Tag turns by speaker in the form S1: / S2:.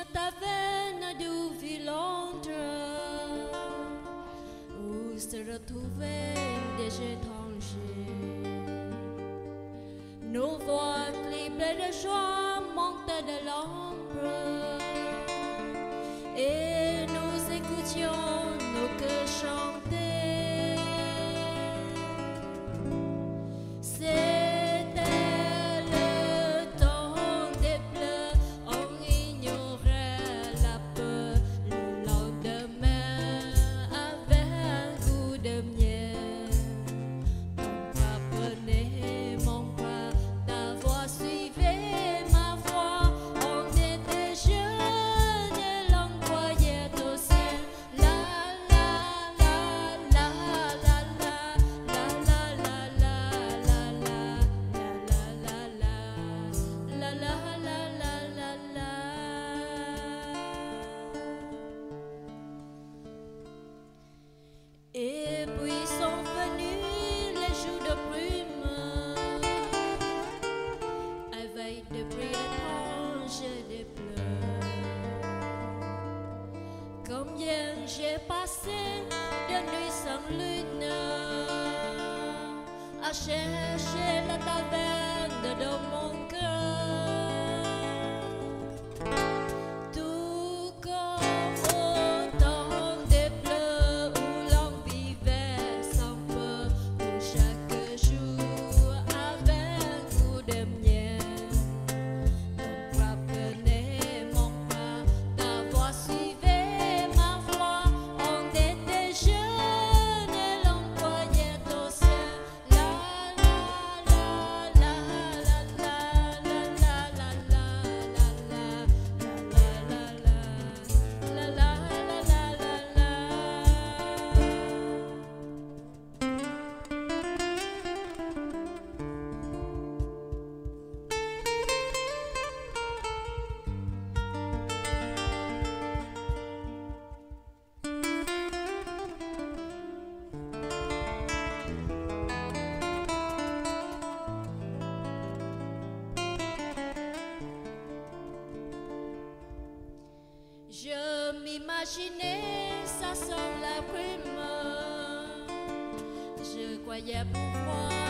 S1: ta veine du vilandre où se retrouvaient des étrangers. Nos voix libres de joie montent de l'ombre et nous écoutions nos cœurs chanter. Et puis sont venus les jours de brume, avec des bruits étranges et des pleurs. Combien j'ai passé de nuits sans lune à chercher la taverne de mon cœur. Je m'imaginais ça sans la brume, je croyais pouvoir